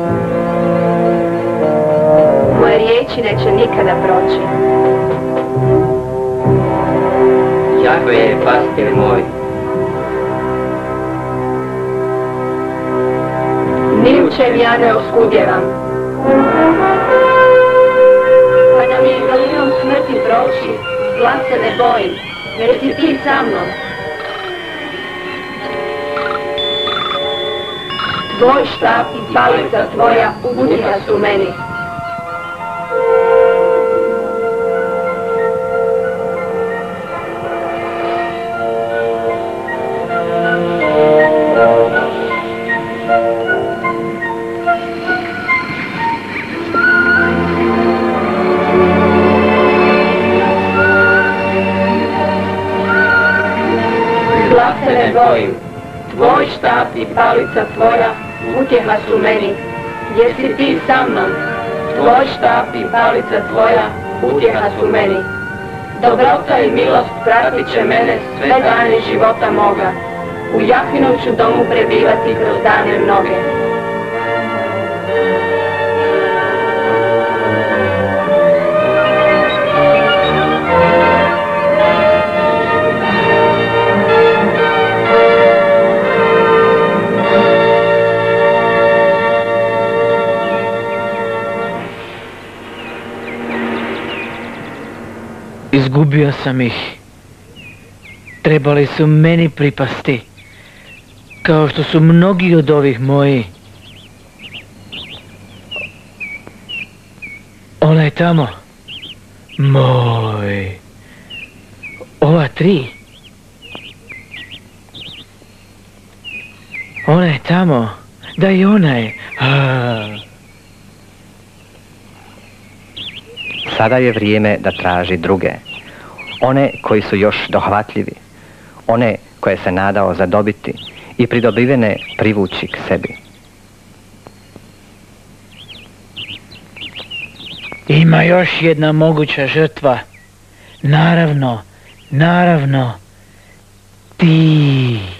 Moje riječi neće nikada proći. Jahve je pastir moj. Ni u čem ja ne oskudjevam. Kada mi je dolinom smrti proći, zla se ne bojim, jer si ti sa mnom. Tvoj štap i palica tvoja utjeha su meni. Zla se ne bojim, tvoj štap i palica tvoja utjeha su meni, jer si ti sa mnom. Tvoj štap i palica tvoja utjeha su meni. Dobrota i milost pratit će mene sve dane života moga. U Jahvinom ću domu prebivati kroz dane mnoge. Izgubio sam ih. Trebali su meni pripasti, kao što su mnogi od ovih moji. Ona je tamo. Moj. Ova tri. Ona je tamo. Da, i ona je. A. Sada je vrijeme da traži druge. One koji su još dohvatljivi. One koje se nadao zadobiti i pridobivene privući k sebi. Ima još jedna moguća žrtva. Naravno, naravno, ti.